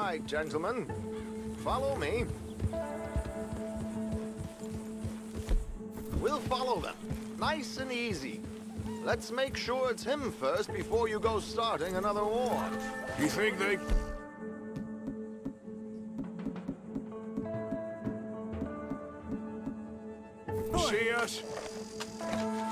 right, gentlemen. Follow me. We'll follow them. Nice and easy. Let's make sure it's him first before you go starting another war. You think they... See us?